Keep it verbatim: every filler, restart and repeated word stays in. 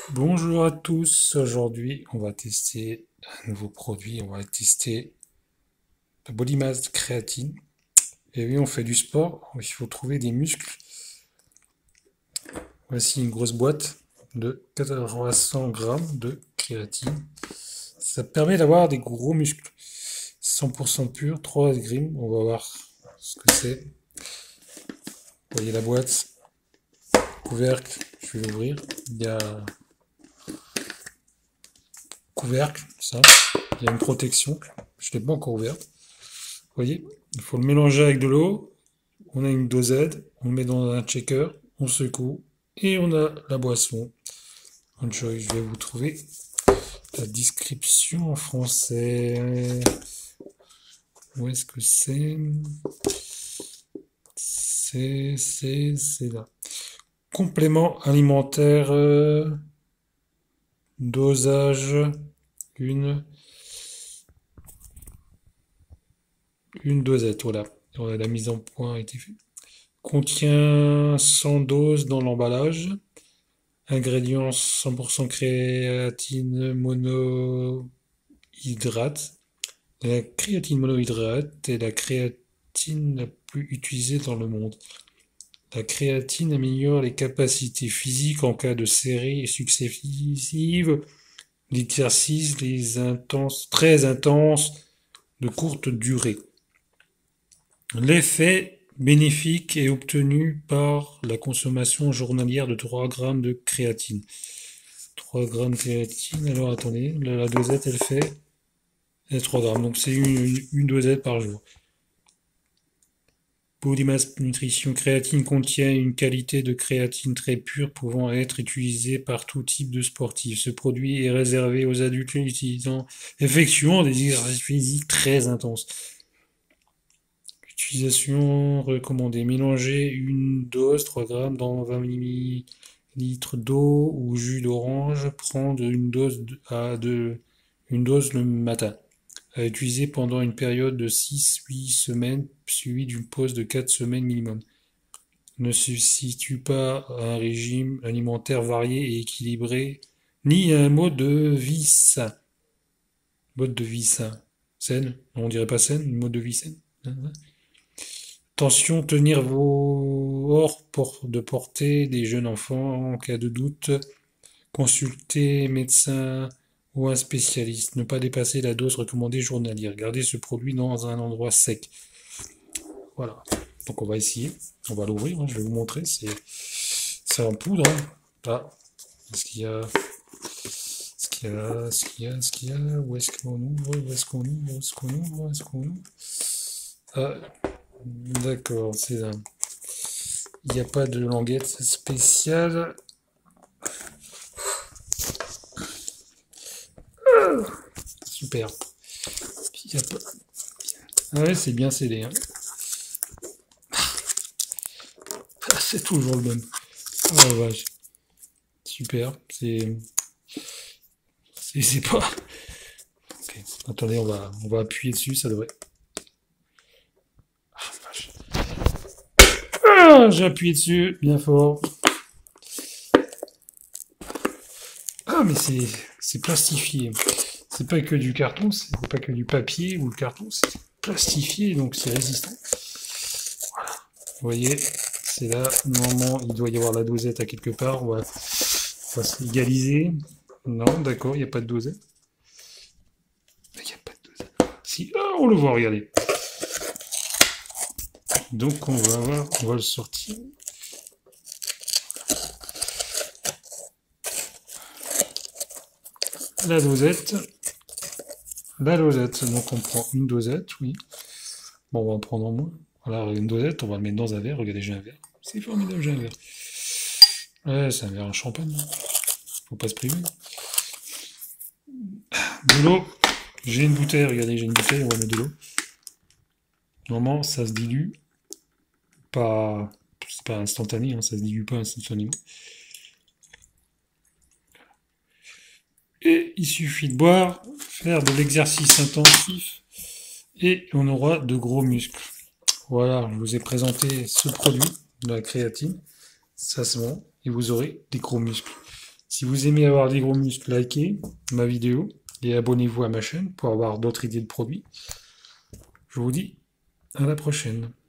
Bonjour à tous, aujourd'hui on va tester un nouveau produit, on va tester la Body Mass Créatine. Et oui, on fait du sport, il faut trouver des muscles. Voici une grosse boîte de trois cents grammes de créatine. Ça permet d'avoir des gros muscles. cent pour cent pur, trois grammes, on va voir ce que c'est. Vous voyez la boîte, couvercle, je vais l'ouvrir. Il y a couvercle, ça, il y a une protection, je ne l'ai pas encore ouverte. Vous voyez, il faut le mélanger avec de l'eau. On a une dosette, on le met dans un shaker, on secoue et on a la boisson. Je vais vous trouver la description en français. Où est-ce que c'est? C'est, c'est, c'est là. Complément alimentaire, euh, dosage, une, une dosette, voilà. Voilà, la mise en point a été faite. Contient cent doses dans l'emballage. Ingrédients cent pour cent créatine monohydrate. La créatine monohydrate est la créatine la plus utilisée dans le monde. La créatine améliore les capacités physiques en cas de séries successives d'exercices les intenses, très intenses de courte durée. L'effet bénéfique est obtenu par la consommation journalière de trois grammes de créatine. trois grammes de créatine, alors attendez, la, la dosette elle fait trois grammes, donc c'est une, une dosette par jour. Body Mass Nutrition créatine contient une qualité de créatine très pure pouvant être utilisée par tout type de sportif. Ce produit est réservé aux adultes utilisant, effectuant des exercices physiques très intenses. Utilisation recommandée. Mélanger une dose, trois grammes, dans vingt millilitres d'eau ou jus d'orange. Prendre une dose à de, une dose le matin. À utiliser pendant une période de six à huit semaines, suivie d'une pause de quatre semaines minimum. Ne substitue pas à un régime alimentaire varié et équilibré, ni à un mode de vie sain. Mode de vie sain. Saine? On dirait pas saine, mode de vie saine. Attention, tenir vos hors de portée des jeunes enfants en cas de doute. Consultez médecin ou un spécialiste. Ne pas dépasser la dose recommandée journalière. Gardez ce produit dans un endroit sec. Voilà. Donc on va essayer. On va l'ouvrir. Hein. Je vais vous montrer. C'est c'est en poudre. Hein. Ah. Est-ce qu'il y a... Est-ce qu'il y a... Est-ce qu'il y a... Est-ce qu'il y a... Où est-ce qu'on ouvre? Où est-ce qu'on ouvre? Où est-ce qu'on ouvre? Où est-ce qu'on ouvre? Ah. D'accord. C'est là. Il n'y a pas de languette spéciale. Super. Il y a pas... Ah ouais, c'est bien scellé. Hein. Ah, c'est toujours le même. Oh la vache. Super. C'est. C'est c'est pas. Ok. Attendez, on va, on va appuyer dessus, ça devrait. Ah, vache. Ah, j'ai appuyé dessus, bien fort. Ah, mais c'est c'est plastifié. C'est pas que du carton, c'est pas que du papier ou le carton, c'est plastifié, donc c'est résistant. Voilà. Vous voyez, c'est là, normalement, il doit y avoir la dosette à quelque part. On va, on va se égaliser. Non, d'accord, il n'y a pas de dosette. Il n'y a pas de dosette. Si, ah, on le voit, regardez. Donc on va voir, on va le sortir. La dosette. La dosette. Donc on prend une dosette, oui. Bon, on va en prendre en moins. Voilà, une dosette, on va le mettre dans un verre. Regardez, j'ai un verre. C'est formidable, j'ai un verre. Ouais, c'est un verre en champagne. Faut pas se priver. De l'eau. J'ai une bouteille, regardez, j'ai une bouteille, on va mettre de l'eau. Normalement, ça se dilue. Pas. C'est pas instantané, hein, ça se dilue pas instantanément. Et il suffit de boire, faire de l'exercice intensif, et on aura de gros muscles. Voilà, je vous ai présenté ce produit, de la créatine. Ça se vend, et vous aurez des gros muscles. Si vous aimez avoir des gros muscles, likez ma vidéo et abonnez-vous à ma chaîne pour avoir d'autres idées de produits. Je vous dis à la prochaine.